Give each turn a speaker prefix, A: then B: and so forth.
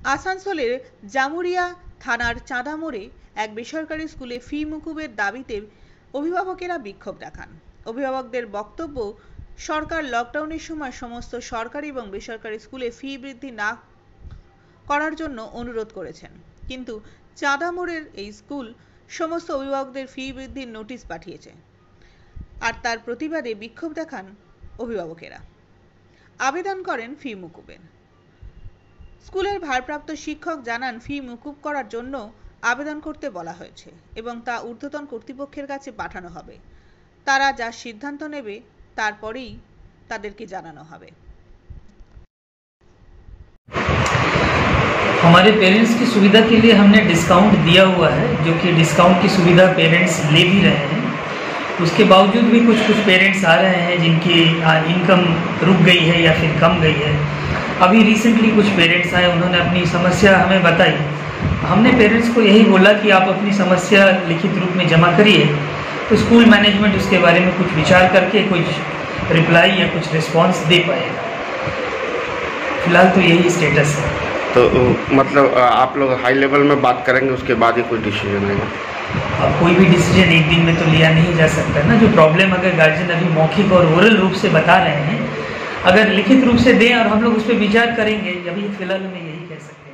A: আসানসোলের জামুরিয়া থানার চাঁদা মোড়ে এক বেসরকারি স্কুলে ফি মকুবের দাবিতে অভিভাবকেরা বিক্ষোভ দেখান। অভিভাবকদের বক্তব্য, সরকার লকডাউনের সময় সমস্ত সরকারি এবং বেসরকারি স্কুলে ফি বৃদ্ধি না করার জন্য অনুরোধ করেছেন, কিন্তু চাঁদা মোড়ের এই স্কুল সমস্ত অভিভাবকদের ফি বৃদ্ধির নোটিশ পাঠিয়েছে, আর তার প্রতিবাদে বিক্ষোভ দেখান অভিভাবকেরা। আবেদন করেন ফি মকুবের। স্কুলের ভারপ্রাপ্ত শিক্ষক জানান, ফি মকুব করার জন্য আবেদন করতে বলা হয়েছে এবং তা ঊর্ধ্বতন কর্তৃপক্ষের কাছে পাঠানো হবে। তারা যা সিদ্ধান্ত নেবে তারপরেই তাদেরকে জানানো হবে।
B: हमारे पेरेंट्स की सुविधा के लिए हमने डिस्काउंट दिया हुआ है, जो कि डिस्काउंट की सुविधा पेरेंट्स ले भी रहे हैं। उसके बावजूद भी कुछ पेरेंट्स आ रहे हैं जिनकी इनकम रुक गई है या फिर कम गई है। अभी रिसेंटली कुछ पेरेंट्स आए, उन्होंने अपनी समस्या हमें बताई। हमने पेरेंट्स को यही बोला कि आप अपनी समस्या लिखित रूप में जमा करिए, तो स्कूल मैनेजमेंट उसके बारे में कुछ विचार करके कुछ रिप्लाई या कुछ रिस्पॉन्स दे पाएगा। फिलहाल तो यही स्टेटस है।
C: तो मतलब आप लोग हाई लेवल में बात करेंगे, उसके बाद ही कोई डिसीजन आएगा?
B: अब कोई भी डिसीजन एक दिन में तो लिया नहीं जा सकता ना। जो प्रॉब्लम अगर गार्जियन अभी मौखिक और ओरल रूप से बता रहे हैं, अगर लिखित रूप से दें और हम लोग उस पर विचार करेंगे, अभी फिलहाल में यही कह सकते हैं।